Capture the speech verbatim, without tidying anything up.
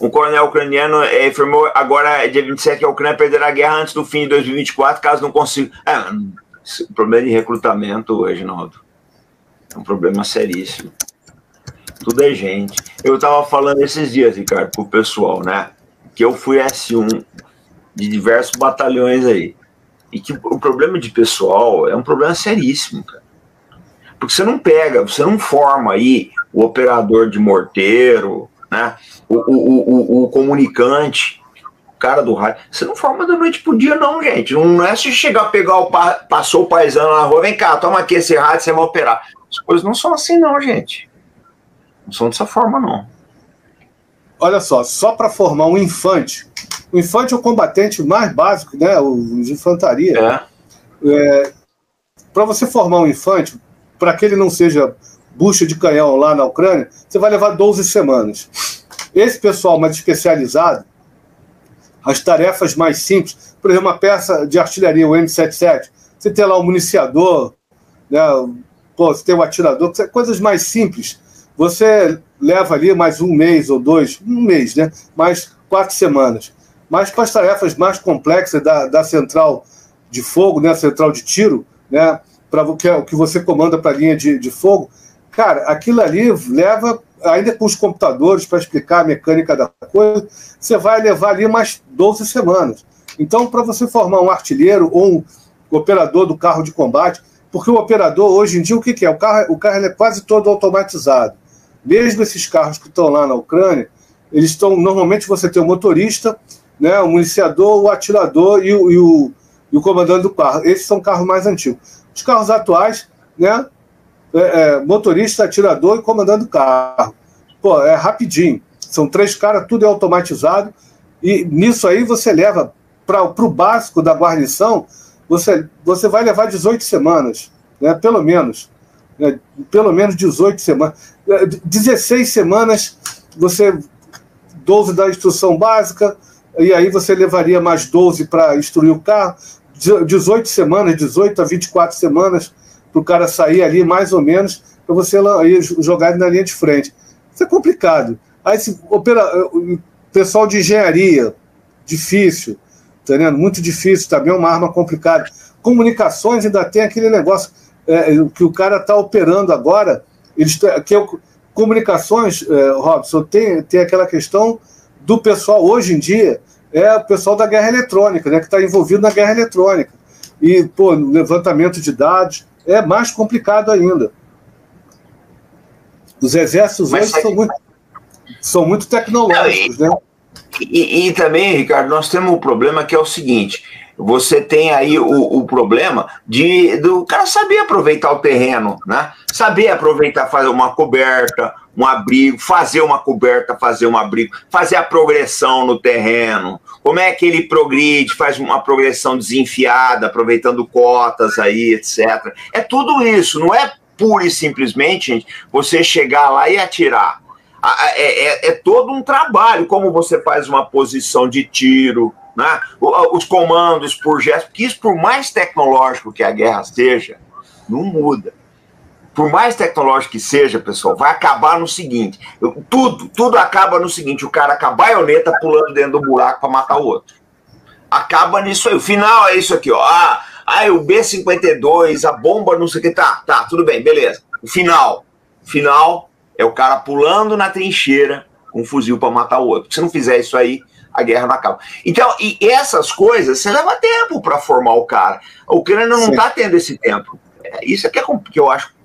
Um coronel ucraniano é, informou agora, dia vinte e sete, que a Ucrânia perderá a guerra antes do fim de dois mil e vinte e quatro, caso não consiga. É, o problema de recrutamento, Reginaldo, é um problema seríssimo. Tudo é gente. Eu estava falando esses dias, Ricardo, pro pessoal, né? Que eu fui S um de diversos batalhões aí. E que o problema de pessoal é um problema seríssimo, cara. Porque você não pega, você não forma aí o operador de morteiro, né? O, o, o, o comunicante, o cara do rádio. Você não forma da noite pro dia, não, gente. Não é se chegar a pegar o pa, passou o paisano na rua, vem cá, toma aqui esse rádio, você vai operar. As coisas não são assim, não, gente. Não são dessa forma, não. Olha só, só para formar um infante, o infante é o combatente mais básico, né? O de infantaria. É. É, para você formar um infante, para que ele não seja bucha de canhão lá na Ucrânia, você vai levar doze semanas. Esse pessoal mais especializado, as tarefas mais simples, por exemplo, uma peça de artilharia, o M setenta e sete, você tem lá o municiador, né? Pô, você tem o atirador, coisas mais simples. Você leva ali mais um mês ou dois, um mês, né? Mais quatro semanas. Mas para as tarefas mais complexas da, da central de fogo, né? Central de tiro, né? Para o que, que você comanda para a linha de, de fogo, cara, aquilo ali leva, ainda com os computadores para explicar a mecânica da coisa, você vai levar ali mais doze semanas. Então, para você formar um artilheiro ou um operador do carro de combate, porque o operador, hoje em dia, o que, que é? O carro, o carro é quase todo automatizado. Mesmo esses carros que estão lá na Ucrânia, eles estão, normalmente você tem o motorista, né, o municiador, o atirador e o, e, o, e o comandante do carro. Esses são carros mais antigos. Os carros atuais, né, é, é, motorista, atirador e comandante do carro. Pô, é rapidinho. São três caras, tudo é automatizado. E nisso aí você leva para o básico da guarnição, você, você vai levar dezoito semanas, né, pelo menos. Né, pelo menos dezoito semanas. dezesseis semanas, você doze da instrução básica, e aí você levaria mais doze para instruir o carro, dezoito semanas, dezoito a vinte e quatro semanas, para o cara sair ali, mais ou menos, para você aí jogar ele na linha de frente. Isso é complicado. Aí, se opera, o pessoal de engenharia, difícil, tá entendendo? Muito difícil, também é uma arma complicada. Comunicações ainda tem aquele negócio é, que o cara está operando agora, eles, que é, comunicações, é, Robson, tem, tem aquela questão do pessoal, hoje em dia, é o pessoal da guerra eletrônica, né, que está envolvido na guerra eletrônica. E, pô, levantamento de dados é mais complicado ainda. Os exércitos hoje são muito, são muito tecnológicos, né? E, e também, Ricardo, nós temos um problema que é o seguinte: você tem aí o, o problema de do cara saber aproveitar o terreno, né? Saber aproveitar, fazer uma coberta, um abrigo, fazer uma coberta, fazer um abrigo, fazer a progressão no terreno. Como é que ele progride, faz uma progressão desenfiada, aproveitando cotas aí, etcétera. É tudo isso, não é pura e simplesmente, gente, você chegar lá e atirar. É, é, é todo um trabalho, como você faz uma posição de tiro, né? Os comandos por gesto, porque isso, por mais tecnológico que a guerra seja, não muda. Por mais tecnológico que seja, pessoal, vai acabar no seguinte: tudo, tudo acaba no seguinte, o cara com a baioneta pulando dentro do buraco para matar o outro. Acaba nisso aí. O final é isso aqui, ó. Ah, ah, o B cinquenta e dois, a bomba, não sei o que, tá, tá, tudo bem, beleza. O final, o final é o cara pulando na trincheira com um fuzil para matar o outro. Se não fizer isso aí, a guerra não acaba. Então, e essas coisas, você leva tempo para formar o cara. A Ucrânia não está tendo esse tempo. Isso é que, é que eu acho